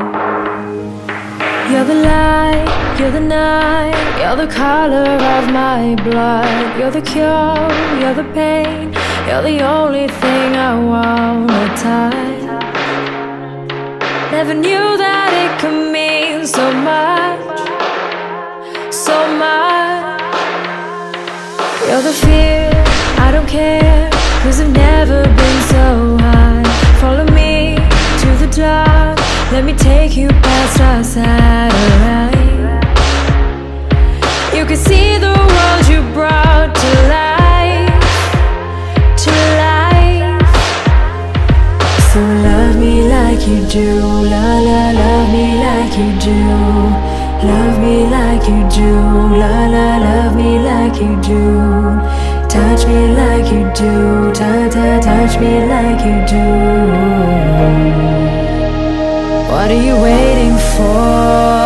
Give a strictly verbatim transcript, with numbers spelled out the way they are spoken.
You're the light, you're the night, you're the color of my blood. You're the cure, you're the pain, you're the only thing I wanna touch. Never knew that it could mean so much, so much. You're the fear, I don't care, 'cause I've never been so high. Follow me to the dark, let me take you past our satellite. You can see the world you brought to life, to life. So love me like you do, la la, love me like you do. Love me like you do, la la, love me like you do. Touch me like you do, ta ta, touch me like you do. What are you waiting for?